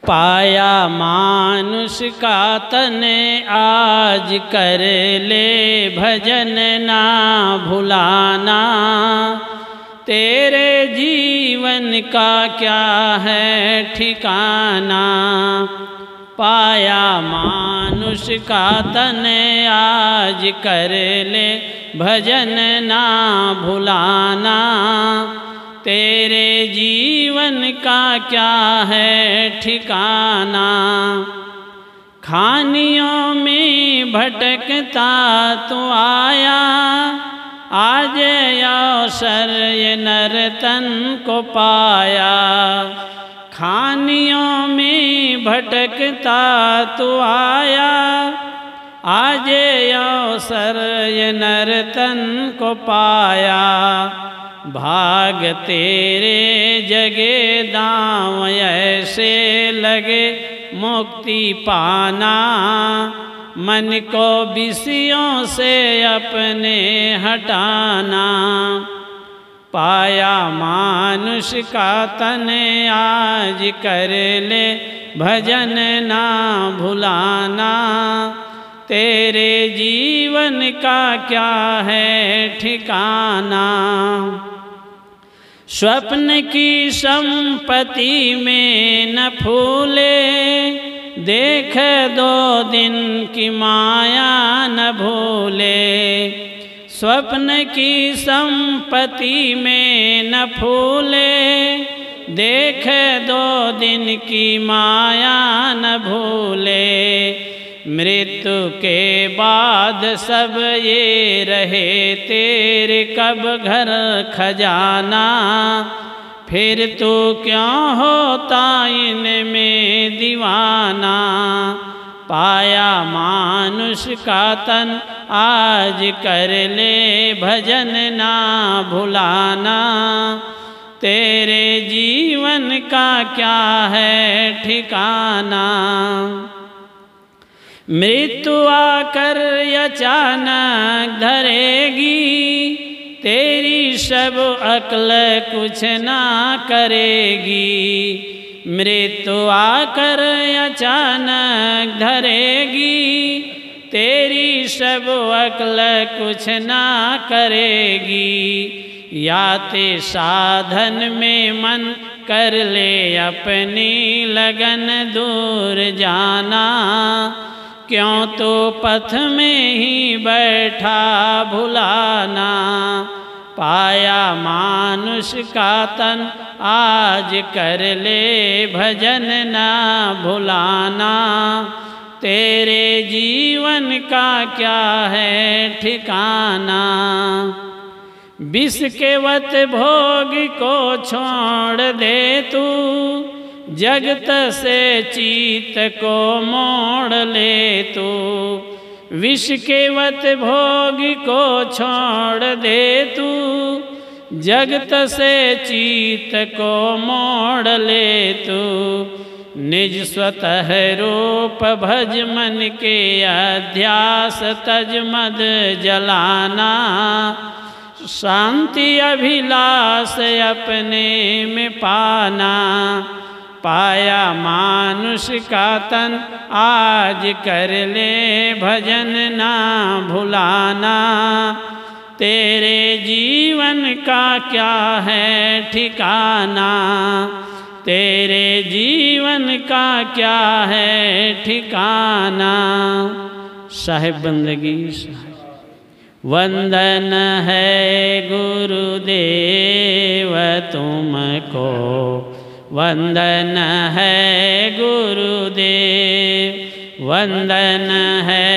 पाया मानुष का तन आज कर ले भजन ना भुलाना। तेरे जीवन का क्या है ठिकाना। पाया मानुष का तन आज कर ले भजन ना भुलाना। तेरे जीवन का क्या है ठिकाना। खानियों में भटकता तो आया, आज अवसर ये नर्तन को पाया। खानियों में भटकता तो आया, आज अवसर ये नर्तन को पाया। भाग तेरे जगे दांव ऐसे लगे मुक्ति पाना। मन को विषयों से अपने हटाना। पाया मानुष का तन आज कर ले भजन ना भुलाना। तेरे जीवन का क्या है ठिकाना। स्वप्न की संपत्ति में न फूले, देख दो दिन की माया न भूले। स्वप्न की संपत्ति में न फूले, देख दो दिन की माया न भूले। मृत्यु के बाद सब ये रहे तेरे कब घर खजाना। फिर तू क्यों होता इनमें दीवाना। पाया मानुष का तन आज कर ले भजन ना भुलाना। तेरे जीवन का क्या है ठिकाना। मृत्यु आकर अचानक धरेगी, तेरी सब अक्ल कुछ ना करेगी। मृत्यु आकर अचानक धरेगी, तेरी सब अक्ल कुछ ना करेगी। याते साधन में मन कर ले अपनी लगन दूर जाना। क्यों तो पथ में ही बैठा भुलाना। पाया मानुष का तन आज कर ले भजन ना भुलाना। तेरे जीवन का क्या है ठिकाना। विष के वत भोग को छोड़ दे तू, जगत से चीत को मोड़ ले तू। विष के वत भोग को छोड़ दे तू, जगत से चीत को मोड़ ले तू। निज स्वतः रूप भज मन के अध्यास तज मद जलाना। शांति अभिलाष अपने में पाना। पाया मानुष का तन आज कर ले भजन ना भुलाना। तेरे जीवन का क्या है ठिकाना। तेरे जीवन का क्या है ठिकाना। साहिब बंदगी साहिब। वंदन है गुरुदेव तुमको, वंदन है गुरुदेव। वंदन है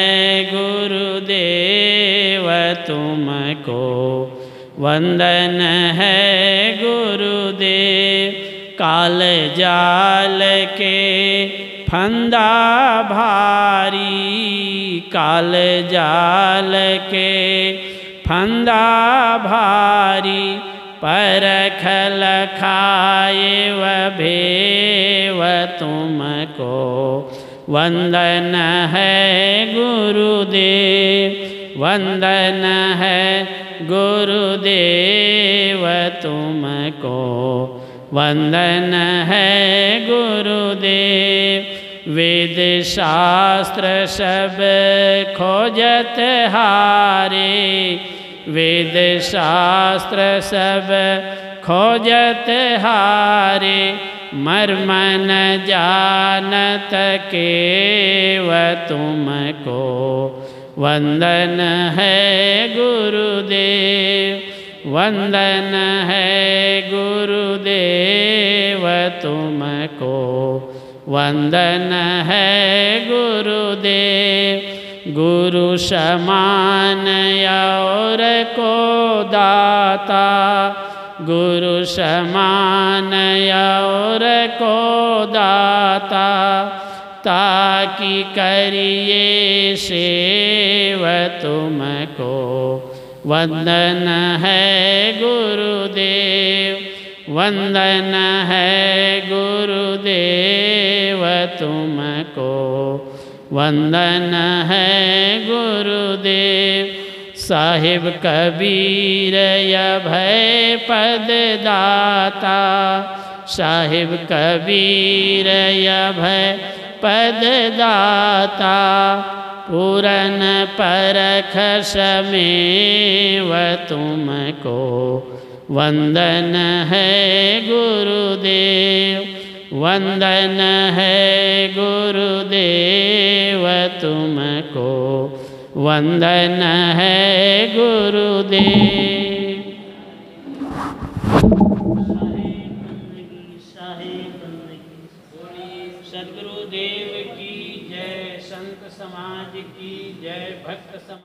गुरुदेव तुमको, वंदन है गुरुदेव। काल जाल के फंदा भारी, काल जाल के फंदा भारी। परख लखाए व भेव तुमको, वंदन है गुरुदेव। वंदन है गुरुदेव तुमको, वंदन है गुरुदेव। वेद शास्त्र सब खोजत हारे, वेद शास्त्र सब खोजत हारे। मर्म न जानत केव तुमको, वंदन है गुरुदेव। वंदन है गुरुदेव तुमको, वंदन है गुरुदेव। गुरु समान और को दाता, गुरु समान और को दाता। ताकि करिए सेव तुमको, वंदन है गुरुदेव। वंदन है गुरुदेव तुमको, वंदन है गुरुदेव। साहिब कबीर अभय पद दाता, साहिब कबीर अभय पद दाता। पूरन परख समेव तुमको, वंदन है गुरुदेव। वंदन है गुरुदेव तुमको, वंदन है गुरुदेव। सद्गुरुदेव की जय, संत समाज की जय, भक्त समाज